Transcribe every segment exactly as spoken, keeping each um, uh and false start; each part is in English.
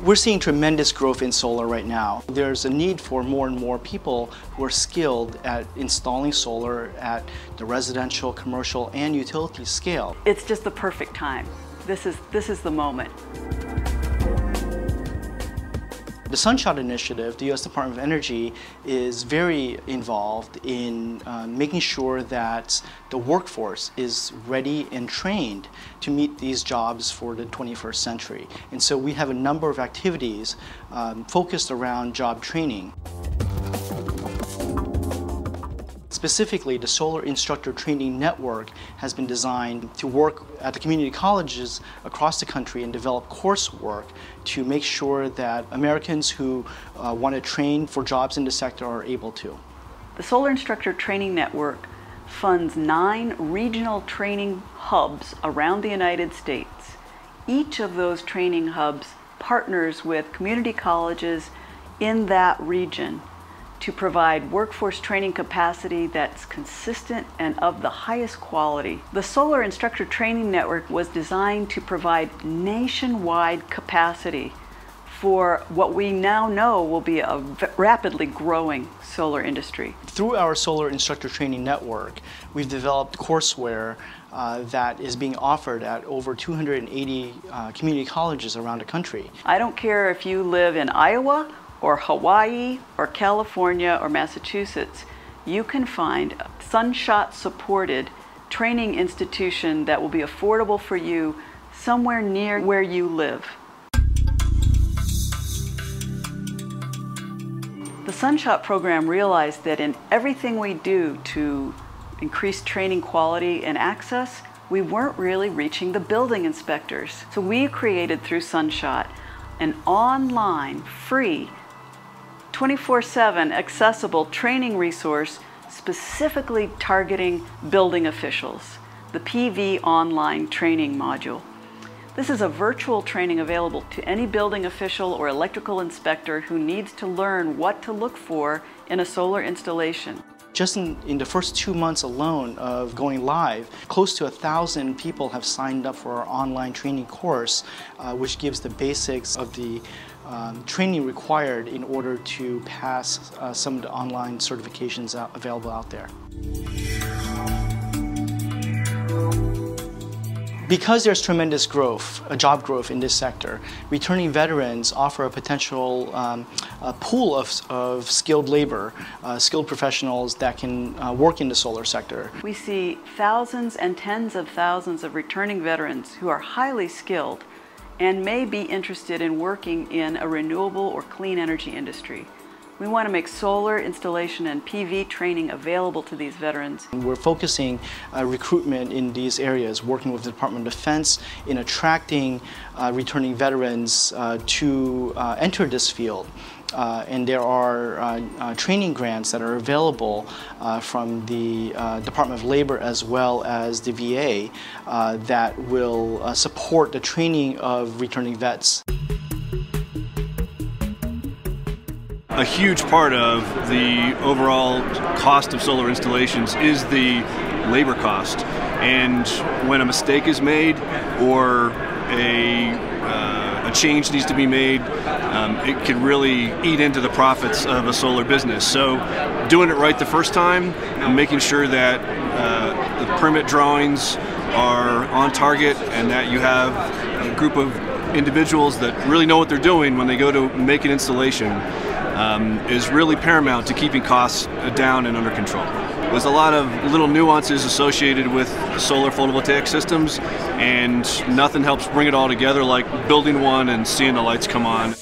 We're seeing tremendous growth in solar right now. There's a need for more and more people who are skilled at installing solar at the residential, commercial, and utility scale. It's just the perfect time. This is, this is the moment. The Sunshot Initiative, the U S Department of Energy, is very involved in uh, making sure that the workforce is ready and trained to meet these jobs for the twenty-first century. And so we have a number of activities um, focused around job training. Specifically, the Solar Instructor Training Network has been designed to work at the community colleges across the country and develop coursework to make sure that Americans who uh, want to train for jobs in the sector are able to. The Solar Instructor Training Network funds nine regional training hubs around the United States. Each of those training hubs partners with community colleges in that region to provide workforce training capacity that's consistent and of the highest quality. The Solar Instructor Training Network was designed to provide nationwide capacity for what we now know will be a rapidly growing solar industry. Through our Solar Instructor Training Network, we've developed courseware uh, that is being offered at over two hundred eighty uh, community colleges around the country. I don't care if you live in Iowa, or Hawaii, or California, or Massachusetts, you can find a Sunshot-supported training institution that will be affordable for you somewhere near where you live. The Sunshot program realized that in everything we do to increase training quality and access, we weren't really reaching the building inspectors. So we created through Sunshot an online, free, twenty-four seven accessible training resource specifically targeting building officials, the P V Online Training Module. This is a virtual training available to any building official or electrical inspector who needs to learn what to look for in a solar installation. Just in, in the first two months alone of going live, close to a thousand people have signed up for our online training course, uh, which gives the basics of the um, training required in order to pass uh, some of the online certifications out, available out there. Because there's tremendous growth, uh, job growth in this sector, returning veterans offer a potential um, a pool of, of skilled labor, uh, skilled professionals that can uh, work in the solar sector. We see thousands and tens of thousands of returning veterans who are highly skilled and may be interested in working in a renewable or clean energy industry. We want to make solar installation and P V training available to these veterans. We're focusing uh, recruitment in these areas, working with the Department of Defense in attracting uh, returning veterans uh, to uh, enter this field. Uh, and there are uh, uh, training grants that are available uh, from the uh, Department of Labor as well as the V A uh, that will uh, support the training of returning vets. A huge part of the overall cost of solar installations is the labor cost. And when a mistake is made or a, uh, a change needs to be made, um, it can really eat into the profits of a solar business. So doing it right the first time and making sure that uh, the permit drawings are on target and that you have a group of individuals that really know what they're doing when they go to make an installation Um, is really paramount to keeping costs down and under control. There's a lot of little nuances associated with solar photovoltaic systems, and nothing helps bring it all together like building one and seeing the lights come on.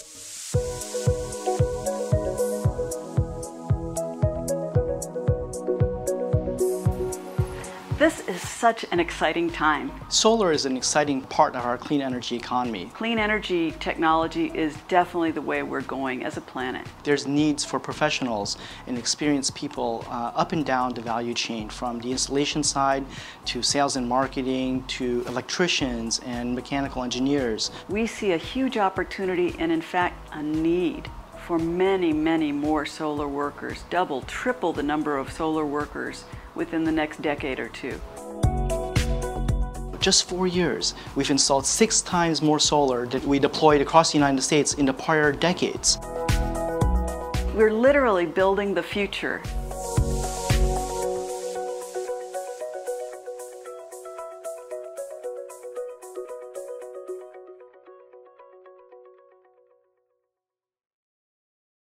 This is such an exciting time. Solar is an exciting part of our clean energy economy. Clean energy technology is definitely the way we're going as a planet. There's needs for professionals and experienced people uh, up and down the value chain, from the installation side to sales and marketing to electricians and mechanical engineers. We see a huge opportunity and in fact a need for many, many more solar workers, double, triple the number of solar workers within the next decade or two. just four years, we've installed six times more solar than we deployed across the United States in the prior decades. We're literally building the future.